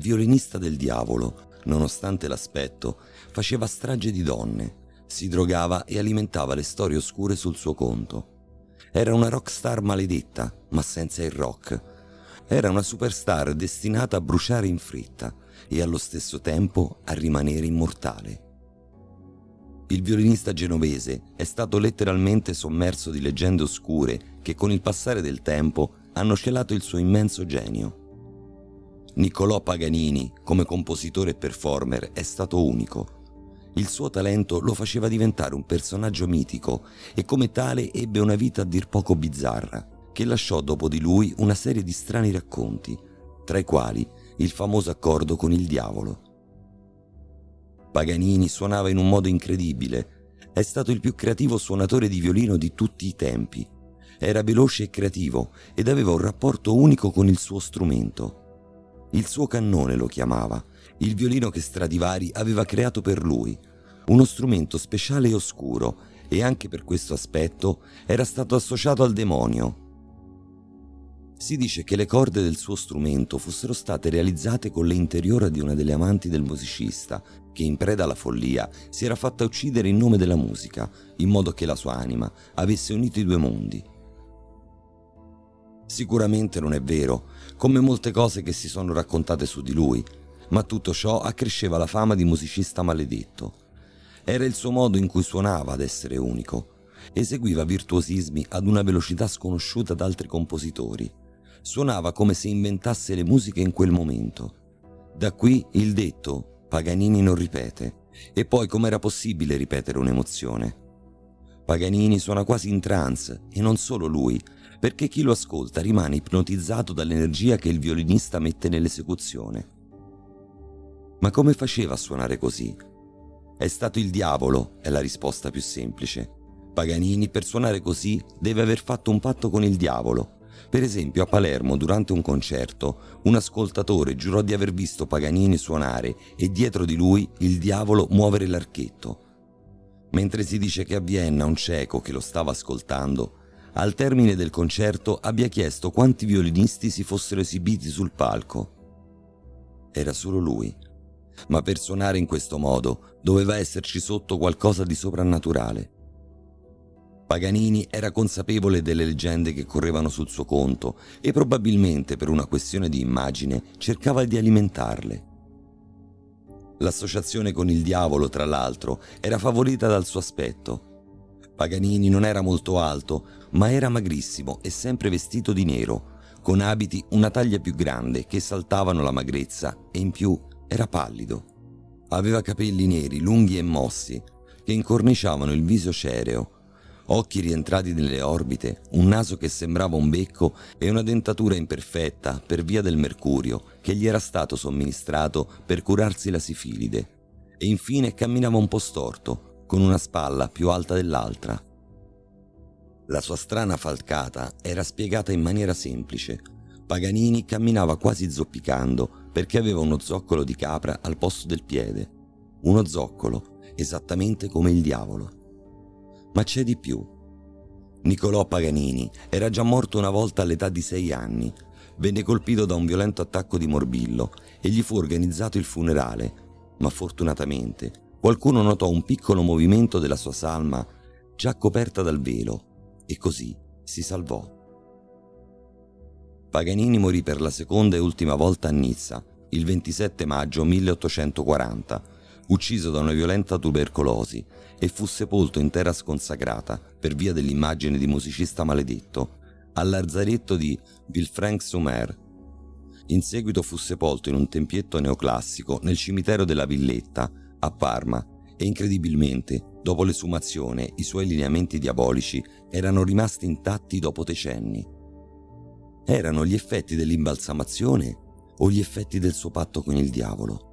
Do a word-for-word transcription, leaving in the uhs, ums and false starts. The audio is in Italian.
violinista del diavolo, nonostante l'aspetto, faceva strage di donne, si drogava e alimentava le storie oscure sul suo conto. Era una rockstar maledetta, ma senza il rock. Era una superstar destinata a bruciare in fretta e allo stesso tempo a rimanere immortale. Il violinista genovese è stato letteralmente sommerso di leggende oscure che con il passare del tempo hanno celato il suo immenso genio. Niccolò Paganini, come compositore e performer, è stato unico. Il suo talento lo faceva diventare un personaggio mitico e come tale ebbe una vita a dir poco bizzarra, che lasciò dopo di lui una serie di strani racconti, tra i quali il famoso accordo con il diavolo. Paganini suonava in un modo incredibile. È stato il più creativo suonatore di violino di tutti i tempi. Era veloce e creativo ed aveva un rapporto unico con il suo strumento. Il suo cannone lo chiamava, il violino che Stradivari aveva creato per lui, uno strumento speciale e oscuro, e anche per questo aspetto era stato associato al demonio. Si dice che le corde del suo strumento fossero state realizzate con le interiora di una delle amanti del musicista, che in preda alla follia si era fatta uccidere in nome della musica, in modo che la sua anima avesse unito i due mondi. Sicuramente non è vero, come molte cose che si sono raccontate su di lui, ma tutto ciò accresceva la fama di musicista maledetto. Era il suo modo in cui suonava ad essere unico. Eseguiva virtuosismi ad una velocità sconosciuta ad altri compositori. Suonava come se inventasse le musiche in quel momento. Da qui il detto Paganini non ripete. E poi com'era possibile ripetere un'emozione? Paganini suona quasi in trance, e non solo lui, perché chi lo ascolta rimane ipnotizzato dall'energia che il violinista mette nell'esecuzione. Ma come faceva a suonare così? È stato il diavolo, è la risposta più semplice. Paganini, per suonare così, deve aver fatto un patto con il diavolo. Per esempio, a Palermo, durante un concerto, un ascoltatore giurò di aver visto Paganini suonare e dietro di lui il diavolo muovere l'archetto. Mentre si dice che a Vienna un cieco che lo stava ascoltando, al termine del concerto, abbia chiesto quanti violinisti si fossero esibiti sul palco. Era solo lui, ma per suonare in questo modo doveva esserci sotto qualcosa di soprannaturale. Paganini era consapevole delle leggende che correvano sul suo conto e probabilmente per una questione di immagine cercava di alimentarle. L'associazione con il diavolo, tra l'altro, era favorita dal suo aspetto. Paganini non era molto alto, ma era magrissimo e sempre vestito di nero, con abiti una taglia più grande che saltavano la magrezza e in più era pallido. Aveva capelli neri, lunghi e mossi, che incorniciavano il viso cereo, occhi rientrati nelle orbite, un naso che sembrava un becco e una dentatura imperfetta per via del mercurio che gli era stato somministrato per curarsi la sifilide. E infine camminava un po' storto, con una spalla più alta dell'altra. La sua strana falcata era spiegata in maniera semplice. Paganini camminava quasi zoppicando perché aveva uno zoccolo di capra al posto del piede. Uno zoccolo, esattamente come il diavolo. Ma c'è di più. Niccolò Paganini era già morto una volta all'età di sei anni. Venne colpito da un violento attacco di morbillo e gli fu organizzato il funerale, ma fortunatamente qualcuno notò un piccolo movimento della sua salma già coperta dal velo e così si salvò. Paganini morì per la seconda e ultima volta a Nizza, il ventisette maggio milleottocentoquaranta, ucciso da una violenta tubercolosi, e fu sepolto in terra sconsacrata, per via dell'immagine di musicista maledetto, al lazzaretto di Villefranche-sur-Mer. In seguito fu sepolto in un tempietto neoclassico nel cimitero della Villetta, a Parma, e incredibilmente, dopo l'esumazione, i suoi lineamenti diabolici erano rimasti intatti dopo decenni. Erano gli effetti dell'imbalsamazione o gli effetti del suo patto con il diavolo?